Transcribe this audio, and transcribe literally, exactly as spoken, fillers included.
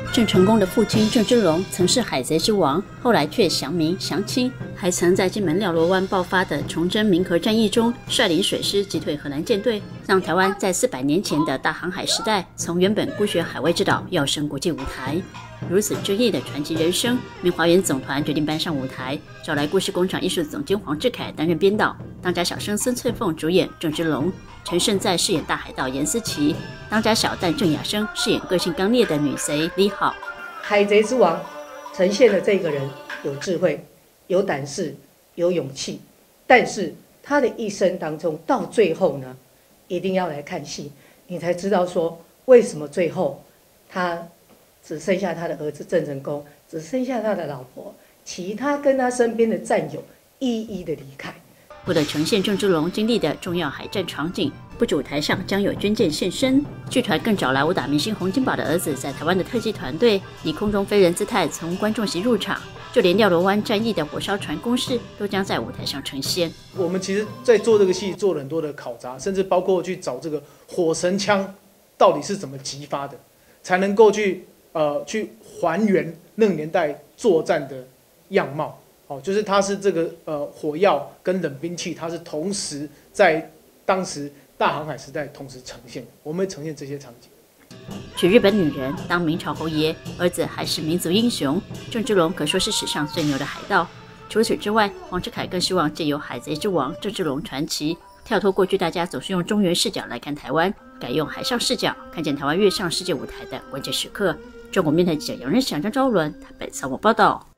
郑成功的父亲郑芝龙曾是海贼之王，后来却降明降清，还曾在金门廖罗湾爆发的崇祯民和战役中率领水师击退荷兰舰队，让台湾在四百年前的大航海时代，从原本孤雪海外之岛跃升国际舞台。如此争议的传奇人生，明华园总团决定搬上舞台，找来故事工厂艺术总监黄志凯担任编导，当家小生孙翠凤主演郑芝龙，陈胜在饰演大海盗严思琪，当家小旦郑雅生饰演个性刚烈的女贼李好。 海贼之王呈现的这个人有智慧、有胆识、有勇气，但是他的一生当中到最后呢，一定要来看戏，你才知道说为什么最后他只剩下他的儿子郑成功，只剩下他的老婆，其他跟他身边的战友一一的离开。 为了呈现郑芝龙经历的重要海战场景，不止舞台上将有军舰现身，剧团更找来武打明星洪金宝的儿子在台湾的特技团队，以空中飞人姿态从观众席入场，就连廖罗湾战役的火烧船攻势都将在舞台上呈现。 我们其实在做这个戏做了很多的考察，甚至包括去找这个火神枪到底是怎么击发的，才能够去呃去还原那个年代作战的样貌。哦，就是它是这个呃火药跟冷兵器，它是同时在当时大航海时代同时呈现，我们会呈现这些场景。 娶日本女人当明朝侯爷，儿子还是民族英雄，郑芝龙可说是史上最牛的海盗。除此之外，黄志凯更希望借由海贼之王郑芝龙传奇，跳脱过去大家总是用中原视角来看台湾，改用海上视角，看见台湾跃上世界舞台的关键时刻。中国面台记者杨仁祥、张昭伦台北采访报道。